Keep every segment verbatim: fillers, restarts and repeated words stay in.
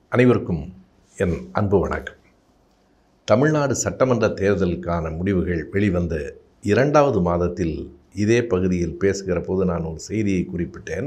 அனைவருக்கும் என் அன்பு வணக்கம். தமிழ்நாடு சட்டமன்ற தேர்தலுக்கான முடிவுகள் வெளிவந்த இரண்டாவது மாதத்தில் இதே பகுதியில் பேசுகிற போது நான் ஒரு செய்தியை குறிப்பிட்டேன்.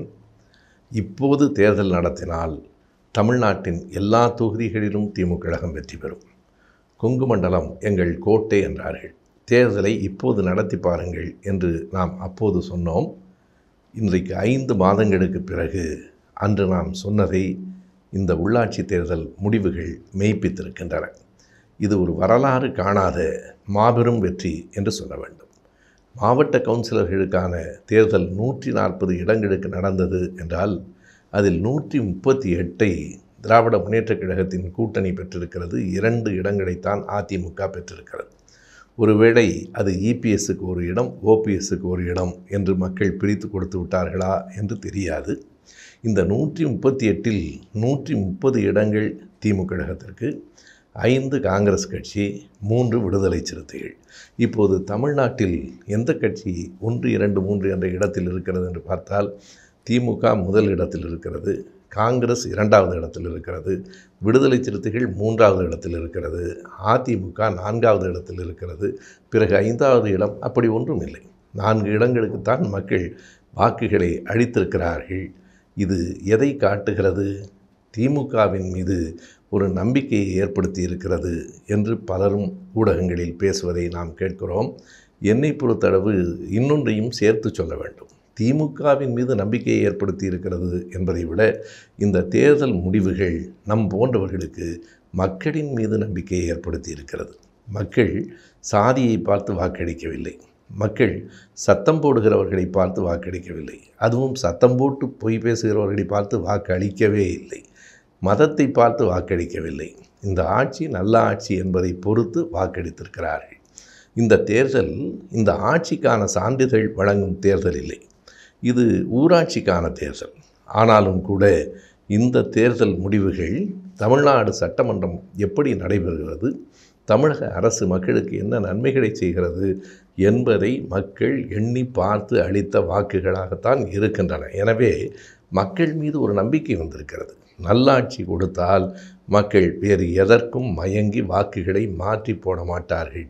இப்போது தேர்தல் நடத்தினால் தமிழ்நாட்டின் எல்லா தொகுதிகளிலும் திமுக கழகம் வெற்றி பெறும். கொங்கு மண்டலம் எங்கள் கோட்டை என்றார்கள். தேர்தலை இப்போது நடத்தி பாருங்கள் என்று நாம் அப்போது சொன்னோம். இன்றைக்கு ஐந்து மாதங்களுக்கு பிறகு அன்று நாம் சொன்னதை இந்த உள்ளாட்சி தேர்தல் முடிவுகள் மெய்ப்பித்திருக்கின்றன. இது ஒரு வரலாறு காணாத மாபெரும் வெற்றி என்று சொல்ல வேண்டும். மாவட்ட கவுன்சிலர்களுக்கான தேர்தல் நூற்றி நாற்பது இடங்களுக்கு நடந்தது என்றால் அதில் நூற்றி முப்பத்தி எட்டை திராவிட முன்னேற்றக் கழகத்தின் கூட்டணி பெற்றிருக்கிறது. இரண்டு இடங்களைத்தான் அதிமுக பெற்றிருக்கிறது. ஒருவேளை அது இபிஎஸ்க்கு ஒரு இடம், ஓபிஎஸ்க்கு ஒரு இடம் என்று மக்கள் பிரித்து கொடுத்து விட்டார்களா என்று தெரியாது. இந்த நூற்றி முப்பத்தி எட்டில் நூற்றி முப்பது இடங்கள் திமுக கழகத்திற்கு, ஐந்து காங்கிரஸ் கட்சி, மூன்று விடுதலை சிறுத்தைகள். இப்போது தமிழ்நாட்டில் எந்த கட்சி ஒன்று இரண்டு மூன்று என்ற இடத்தில் இருக்கிறது என்று பார்த்தால் திமுக முதல் இடத்தில் இருக்கிறது, காங்கிரஸ் இரண்டாவது இடத்தில் இருக்கிறது, விடுதலை சிறுத்தைகள் மூன்றாவது இடத்தில் இருக்கிறது, அதிமுக நான்காவது இடத்தில் இருக்கிறது. பிறகு ஐந்தாவது இடம் அப்படி ஒன்றும் இல்லை. நான்கு இடங்களுக்குத்தான் மக்கள் வாக்குகளை அளித்திருக்கிறார்கள். இது எதை காட்டுகிறது? திமுகவின் மீது ஒரு நம்பிக்கையை ஏற்படுத்தி இருக்கிறது என்று பலரும் ஊடகங்களில் பேசுவதை நாம் கேட்கிறோம். என்னை பொறுத்தளவு இன்னொன்றையும் சேர்த்து சொல்ல வேண்டும். திமுகவின் மீது நம்பிக்கையை ஏற்படுத்தி இருக்கிறது என்பதை விட இந்த தேர்தல் முடிவுகள் நம் போன்றவர்களுக்கு மக்களின் மீது நம்பிக்கையை ஏற்படுத்தி இருக்கிறது. மக்கள் சாதியை பார்த்து வாக்களிக்கவில்லை. மக்கள் சத்தம் போடுகிறவர்களை பார்த்து வாக்களிக்கவில்லை. அதுவும் சத்தம் போட்டு பொய் பேசுகிறவர்களை பார்த்து வாக்களிக்கவே இல்லை. மதத்தை பார்த்து வாக்களிக்கவில்லை. இந்த ஆட்சி நல்ல ஆட்சி என்பதை பொறுத்து வாக்களித்திருக்கிறார்கள். இந்த தேர்தல் இந்த ஆட்சிக்கான சான்றிதழ் வழங்கும் தேர்தல் இல்லை. இது ஊராட்சிக்கான தேர்தல். ஆனாலும் கூட இந்த தேர்தல் முடிவுகள் தமிழ்நாடு சட்டமன்றம் எப்படி நடைபெறுகிறது, தமிழக அரசு மக்களுக்கு என்ன நன்மைகளை செய்கிறது என்பதை மக்கள் எண்ணி பார்த்து அளித்த வாக்குகளாகத்தான் இருக்கின்றன. எனவே மக்கள் மீது ஒரு நம்பிக்கை வந்திருக்கிறது. நல்லாட்சி கொடுத்தால் மக்கள் வேறு எதற்கும் மயங்கி வாக்குகளை மாற்றி போட மாட்டார்கள்.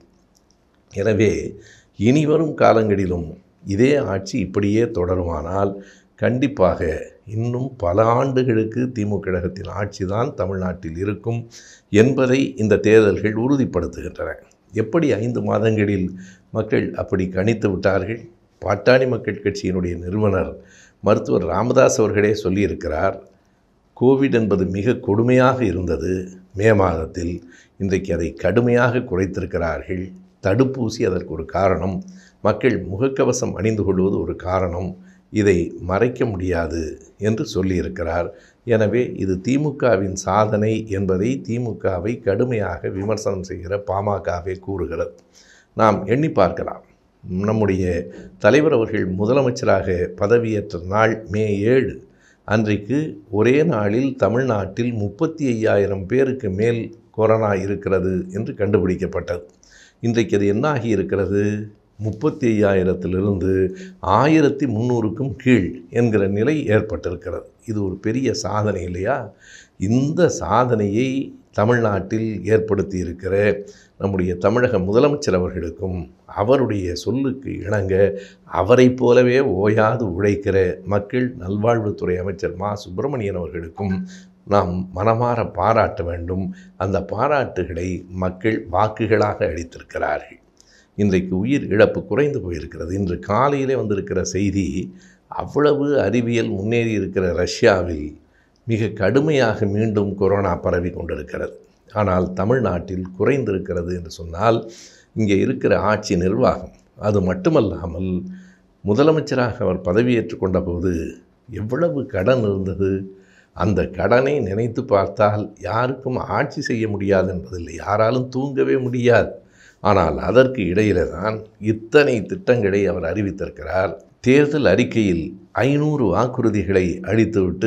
எனவே இனிவரும் காலங்களிலும் இதே ஆட்சி இப்படியே தொடருமானால் கண்டிப்பாக இன்னும் பல ஆண்டுகளுக்கு திமுக கழகத்தின் ஆட்சி தான் தமிழ்நாட்டில் இருக்கும் என்பதை இந்த தேர்தல்கள் உறுதிப்படுத்துகின்றன. எப்படி ஐந்து மாதங்களில் மக்கள் அப்படி கணித்து விட்டார்கள்? பாட்டாளி மக்கள் கட்சியினுடைய நிறுவனர் மருத்துவர் ராமதாஸ் அவர்களே சொல்லியிருக்கிறார், கோவிட் என்பது மிக கொடுமையாக இருந்தது மே மாதத்தில். இன்றைக்கு அதை கடுமையாக குறைத்திருக்கிறார்கள். தடுப்பூசி அதற்கு ஒரு காரணம், மக்கள் முகக்கவசம் அணிந்து கொள்வது ஒரு காரணம். இதை மறைக்க முடியாது என்று சொல்லியிருக்கிறார். எனவே இது திமுகவின் சாதனை என்பதை திமுகவை கடுமையாக விமர்சனம் செய்கிற பாமகவே கூறுகிறது. நாம் எண்ணி பார்க்கலாம். நம்முடைய தலைவர் அவர்கள் முதலமைச்சராக பதவியேற்ற நாள் மே ஏழு அன்றைக்கு ஒரே நாளில் தமிழ்நாட்டில் முப்பத்தி ஐயாயிரம் பேருக்கு மேல் கொரோனா இருக்கிறது என்று கண்டுபிடிக்கப்பட்டது. இன்றைக்கு அது என்ன ஆகி இருக்கிறது? முப்பத்தி ஐயாயிரத்திலிருந்து ஆயிரத்தி முந்நூறுக்கும் கீழ் என்கிற நிலை ஏற்பட்டிருக்கிறது. இது ஒரு பெரிய சாதனை இல்லையா? இந்த சாதனையை தமிழ்நாட்டில் ஏற்படுத்தி இருக்கிற நம்முடைய தமிழக முதலமைச்சர் அவர்களுக்கும் அவருடைய சொல்லுக்கு இணங்க அவரை போலவே ஓயாது உழைக்கிற மக்கள் நல்வாழ்வுத்துறை அமைச்சர் மா சுப்பிரமணியன் அவர்களுக்கும் நாம் மனமாற பாராட்ட வேண்டும். அந்த பாராட்டுகளை மக்கள் வாக்குகளாக அளித்திருக்கிறார்கள். இன்றைக்கு உயிர் இழப்பு குறைந்து போயிருக்கிறது. இன்று காலையிலே வந்திருக்கிற செய்தி, அவ்வளவு அறிவியல் முன்னேறி இருக்கிற ரஷ்யாவில் மிக கடுமையாக மீண்டும் கொரோனா பரவி கொண்டிருக்கிறது. ஆனால் தமிழ்நாட்டில் குறைந்திருக்கிறது என்று சொன்னால் இங்கே இருக்கிற ஆட்சி நிர்வாகம். அது மட்டுமல்லாமல் முதலமைச்சராக அவர் பதவியேற்று கொண்ட போது எவ்வளவு கடன் இருந்தது. அந்த கடனை நினைத்து பார்த்தால் யாருக்கும் ஆட்சி செய்ய முடியாது என்பதில்லை, யாராலும் தூங்கவே முடியாது. ஆனால் அதற்கு இடையில தான் இத்தனை திட்டங்களை அவர் அறிவித்திருக்கிறார். தேர்தல் அறிக்கையில் ஐநூறு வாக்குறுதிகளை அளித்துவிட்டு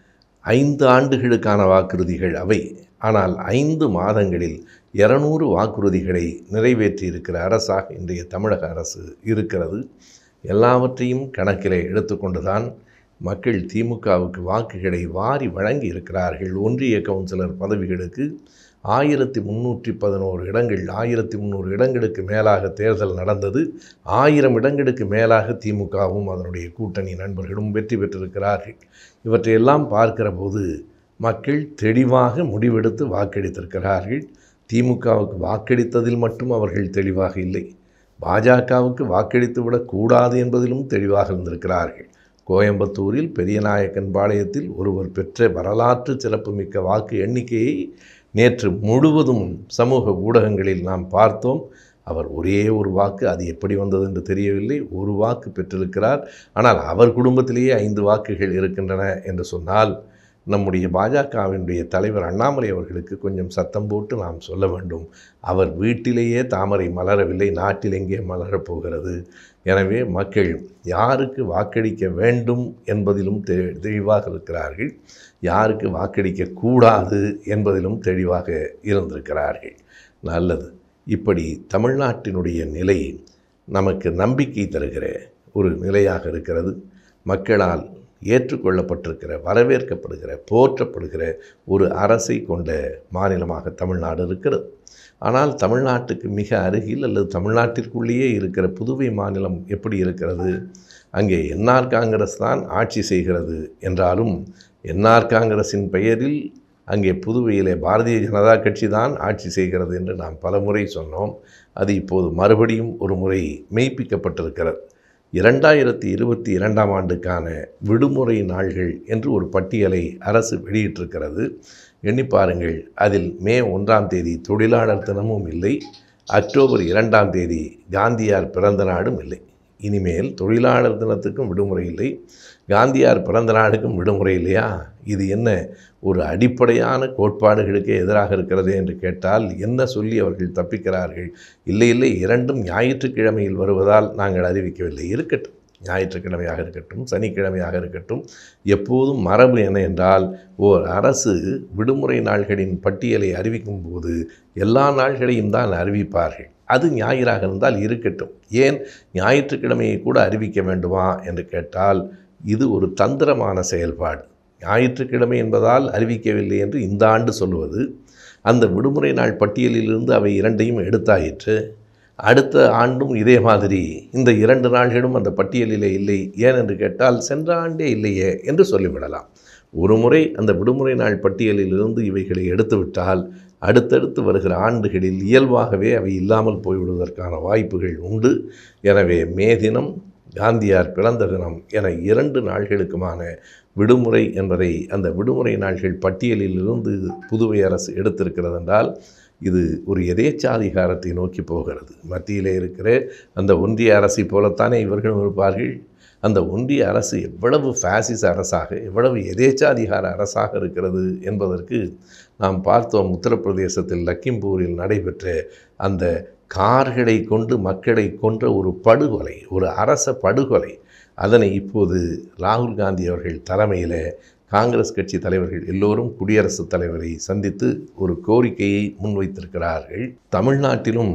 ஐந்து ஆண்டுகளுக்கான வாக்குறுதிகள் அவை. ஆனால் ஐந்து மாதங்களில் இருநூறு வாக்குறுதிகளை நிறைவேற்றி இருக்கிற அரசாக இன்றைய தமிழக அரசு இருக்கிறது. எல்லாவற்றையும் கணக்கில் எடுத்துக்கொண்டு தான் மக்கள் திமுகவுக்கு வாக்குகளை வாரி வழங்கி இருக்கிறார்கள். ஒன்றிய கவுன்சிலர் பதவிகளுக்கு ஆயிரத்தி முந்நூற்றி பதினோரு இடங்கள், ஆயிரத்தி முந்நூறு இடங்களுக்கு மேலாக தேர்தல் நடந்தது. ஆயிரம் இடங்களுக்கு மேலாக திமுகவும் அதனுடைய கூட்டணி நண்பர்களும் வெற்றி பெற்றிருக்கிறார்கள். இவற்றையெல்லாம் பார்க்கிற போது மக்கள் தெளிவாக முடிவெடுத்து வாக்களித்திருக்கிறார்கள். திமுகவுக்கு வாக்களித்ததில் மட்டும் அவர்கள் தெளிவாக இல்லை, பாஜகவுக்கு வாக்களித்து விடக்கூடாது என்பதிலும் தெளிவாக இருந்திருக்கிறார்கள். கோயம்புத்தூரில் பெரியநாயக்கன் பாளையத்தில் ஒருவர் பெற்ற வரலாற்று சிறப்புமிக்க வாக்கு எண்ணிக்கையை நேற்று முழுவதும் சமூக ஊடகங்களில் நாம் பார்த்தோம். அவர் ஒரே ஒரு வாக்கு, அது எப்படி வந்தது என்று தெரியவில்லை, ஒரு வாக்கு பெற்றிருக்கிறார். ஆனால் அவர் குடும்பத்திலேயே ஐந்து வாக்குகள் இருக்கின்றன என்று சொன்னால் நம்முடைய பாஜகவினுடைய தலைவர் அண்ணாமலை அவர்களுக்கு கொஞ்சம் சத்தம் போட்டு நாம் சொல்ல வேண்டும். அவர் வீட்டிலேயே தாமரை மலரவில்லை, நாட்டில் எங்கே மலரப் போகிறது? எனவே மக்கள் யாருக்கு வாக்களிக்க வேண்டும் என்பதிலும் தெ தெளிவாக இருக்கிறார்கள், யாருக்கு வாக்களிக்க கூடாது என்பதிலும் தெளிவாக இருந்திருக்கிறார்கள். நல்லது. இப்படி தமிழ்நாட்டினுடைய நிலை நமக்கு நம்பிக்கை தருகிற ஒரு நிலையாக இருக்கிறது. மக்களால் ஏற்றுக்கொள்ளப்பட்டிருக்கிற, வரவேற்கப்படுகிற, போற்றப்படுகிற ஒரு அரசை கொண்ட மாநிலமாக தமிழ்நாடு இருக்கிறது. ஆனால் தமிழ்நாட்டுக்கு மிக அருகில் அல்லது தமிழ்நாட்டிற்குள்ளேயே இருக்கிற புதுவை மாநிலம் எப்படி இருக்கிறது? அங்கே என்ஆர் காங்கிரஸ் தான் ஆட்சி செய்கிறது என்றாலும் என்ஆர் காங்கிரஸின் பெயரில் அங்கே புதுவையிலே பாரதிய ஜனதா கட்சி தான் ஆட்சி செய்கிறது என்று நாம் பல முறை சொன்னோம். அது இப்போது மறுபடியும் ஒரு முறை மெய்ப்பிக்கப்பட்டிருக்கிறது. இரண்டாயிரத்தி இருபத்தி இரண்டாம் ஆண்டுக்கான விடுமுறை நாள்கள் என்று ஒரு பட்டியலை அரசு வெளியிட்டிருக்கிறது. எண்ணி பாருங்கள், அதில் மே ஒன்றாம் தேதி தொழிலாளர் தினமும் இல்லை, அக்டோபர் இரண்டாம் தேதி காந்தியார் பிறந்த நாடும் இல்லை. இனிமேல் தொழிலாளர் தினத்துக்கும் விடுமுறை இல்லை, காந்தியார் பிறந்த நாளுக்கும் விடுமுறை இல்லையா? இது என்ன ஒரு அடிப்படையான கோட்பாடுகளுக்கு எதிராக இருக்கிறது என்று கேட்டால் என்ன சொல்லி அவர்கள் தப்பிக்கிறார்கள்? இல்லை இல்லை, இரண்டும் ஞாயிற்றுக்கிழமையில் வருவதால் நாங்கள் அறிவிக்கவில்லை. இருக்கட்டும், ஞாயிற்றுக்கிழமையாக இருக்கட்டும், சனிக்கிழமையாக இருக்கட்டும், எப்போதும் மரபு என்ன என்றால் ஓர் அரசு விடுமுறை நாள்களின் பட்டியலை அறிவிக்கும் போது எல்லா நாள்களையும் தான் அறிவிப்பார்கள். அது ஞாயிறாக இருந்தால் இருக்கட்டும், ஏன் ஞாயிற்றுக்கிழமையை கூட அறிவிக்க வேண்டுமா என்று கேட்டால் இது ஒரு தந்திரமான செயல்பாடு. ஞாயிற்றுக்கிழமை என்பதால் அறிவிக்கவில்லை என்று இந்த ஆண்டு சொல்லுவது, அந்த விடுமுறை நாள் பட்டியலிலிருந்து அவை இரண்டையும் எடுத்தாயிற்று. அடுத்த ஆண்டும் இதே மாதிரி இந்த இரண்டு நாள்களும் அந்த பட்டியலிலே இல்லை, ஏன் என்று கேட்டால் சென்ற ஆண்டே இல்லையே என்று சொல்லிவிடலாம். ஒரு முறை அந்த விடுமுறை நாள் பட்டியலிலிருந்து இவைகளை எடுத்துவிட்டால் அடுத்தடுத்து வருகிற ஆண்டுகளில் இயல்பாகவே அவை இல்லாமல் போய்விடுவதற்கான வாய்ப்புகள் உண்டு. எனவே மே தினம், காந்தியார் பிறந்த தினம் என இரண்டு நாள்களுக்குமான விடுமுறை என்பதை அந்த விடுமுறை நாள்கள் பட்டியலில் இருந்து புதுவை அரசு எடுத்திருக்கிறது என்றால் இது ஒரு எதேச்சாதிகாரத்தை நோக்கி போகிறது. மத்தியிலே இருக்கிற அந்த ஒன்றிய அரசை போலத்தானே இவர்களும் இருப்பார்கள். அந்த ஒன்றிய அரசு எவ்வளவு ஃபேசிச அரசாக, எவ்வளவு எதேச்சாதிகார அரசாக இருக்கிறது என்பதற்கு நாம் பார்த்தோம். உத்தரப்பிரதேசத்தில் லக்கிம்பூரில் நடைபெற்ற அந்த கார்களை கொண்டு மக்களை கொன்ற ஒரு படுகொலை, ஒரு அரச படுகொலை, அதனை இப்போது ராகுல் காந்தி அவர்கள் தலைமையில் காங்கிரஸ் கட்சி தலைவர்கள் எல்லோரும் குடியரசுத் தலைவரை சந்தித்து ஒரு கோரிக்கையை முன்வைத்திருக்கிறார்கள். தமிழ்நாட்டிலும்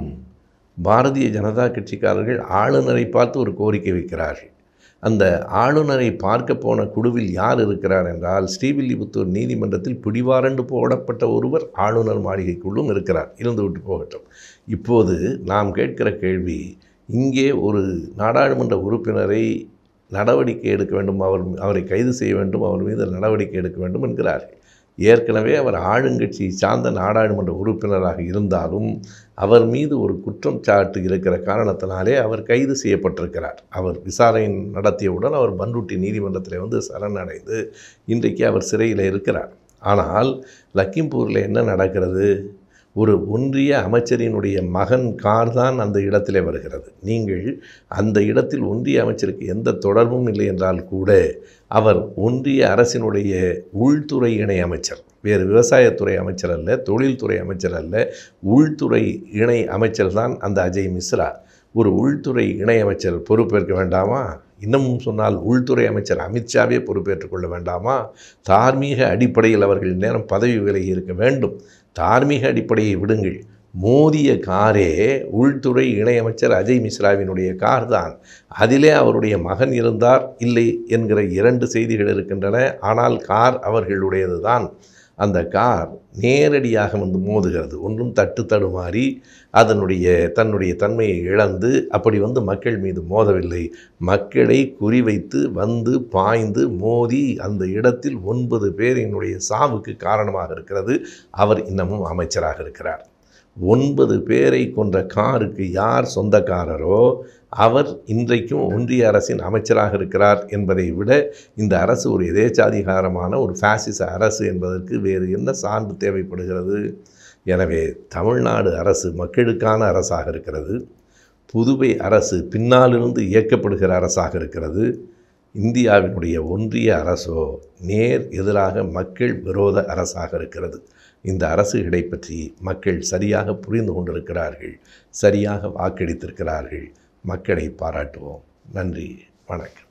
பாரதிய ஜனதா கட்சிக்காரர்கள் ஆளுநரை பார்த்து ஒரு கோரிக்கை வைக்கிறார்கள். அந்த ஆளுநரை பார்க்க போன குழுவில் யார் இருக்கிறார் என்றால் ஸ்ரீவில்லிபுத்தூர் நீதிமன்றத்தில் பிடிவாரண்டு போடப்பட்ட ஒருவர் ஆளுநர் மாளிகைக்குள்ளும் இருக்கிறார். இருந்துவிட்டு போகட்டும். இப்போது நாம் கேட்கிற கேள்வி, இங்கே ஒரு நாடாளுமன்ற உறுப்பினரை நடவடிக்கை எடுக்க வேண்டும், அவர் அவரை கைது செய்ய வேண்டும், அவர் மீது நடவடிக்கை எடுக்க வேண்டும் என்கிறார்கள். ஏற்கனவே அவர் ஆளுங்கட்சியை சார்ந்த நாடாளுமன்ற உறுப்பினராக இருந்தாலும் அவர் மீது ஒரு குற்றம் சாட்டு இருக்கிற காரணத்தினாலே அவர் கைது செய்யப்பட்டிருக்கிறார். அவர் விசாரணை நடத்தியவுடன் அவர் பண்ருட்டி நீதிமன்றத்தில் வந்து சரணடைந்து இன்றைக்கு அவர் சிறையில் இருக்கிறார். ஆனால் லக்கிம்பூரில் என்ன நடக்கிறது? ஒரு ஒன்றிய அமைச்சரினுடைய மகன் கார் தான் அந்த இடத்திலே வருகிறது. நீங்கள் அந்த இடத்தில் ஒன்றிய அமைச்சருக்கு எந்த தொடர்பும் இல்லை என்றால் கூட அவர் ஒன்றிய அரசினுடைய உள்துறை இணை அமைச்சர், வேறு விவசாயத்துறை அமைச்சர் அல்ல, தொழில்துறை அமைச்சர் அல்ல, உள்துறை இணை அமைச்சர் தான் அந்த அஜய் மிஸ்ரா. ஒரு உள்துறை இணை அமைச்சர் பொறுப்பேற்க வேண்டாமா? இன்னமும் சொன்னால் உள்துறை அமைச்சர் அமித்ஷாவே பொறுப்பேற்றுக் கொள்ள வேண்டாமா? தார்மீக அடிப்படையில் அவர்கள் நேரம் பதவி விலகி இருக்க வேண்டும். தார்மீக அடிப்படையை விடுங்கள், மோதிய காரே உள்துறை இணையமைச்சர் அஜய் மிஸ்ராவினுடைய கார் தான். அதிலே அவருடைய மகன் இருந்தார் இல்லை என்கிற இரண்டு செய்திகள் இருக்கின்றன. ஆனால் கார் அவர்களுடையது தான். அந்த கார் நேரடியாக வந்து மோதுகிறது. ஒன்றும் தட்டு தடுமாறி அதனுடைய தன்னுடைய தன்மையை இழந்து அப்படி வந்து மக்கள் மீது மோதவில்லை. மக்களை குறிவைத்து வந்து பாய்ந்து மோதி அந்த இடத்தில் ஒன்பது பேரினுடைய சாவுக்கு காரணமாக இருக்கிறது. அவர் இன்னமும் அமைச்சராக இருக்கிறார். ஒன்பது பேரை கொன்ற காருக்கு யார் சொந்தக்காரரோ அவர் இன்றைக்கும் ஒன்றிய அரசின் அமைச்சராக இருக்கிறார் என்பதை விட இந்த அரசு ஒரு எதேச்சாதிகாரமான ஒரு பாசிச அரசு என்பதற்கு வேறு என்ன சான்று தேவைப்படுகிறது? எனவே தமிழ்நாடு அரசு மக்களுக்கான அரசாக இருக்கிறது. புதுவை அரசு பின்னாலிருந்து இயக்கப்படுகிற அரசாக இருக்கிறது. இந்தியாவினுடைய ஒன்றிய அரசோ நேர் எதிராக மக்கள் விரோத அரசாக இருக்கிறது. இந்த அரசுகளை பற்றி மக்கள் சரியாக புரிந்து கொண்டிருக்கிறார்கள், சரியாக வாக்களித்திருக்கிறார்கள். மக்களை பாராட்டுவோம். நன்றி, வணக்கம்.